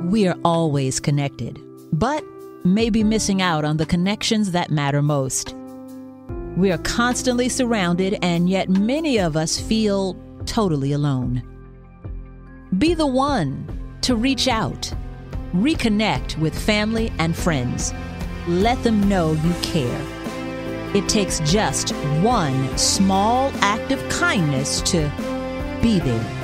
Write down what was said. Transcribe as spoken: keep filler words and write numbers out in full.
We are always connected, but maybe missing out on the connections that matter most. We are constantly surrounded, and yet many of us feel totally alone. Be the one to reach out, reconnect with family and friends. Let them know you care. It takes just one small act of kindness to be there.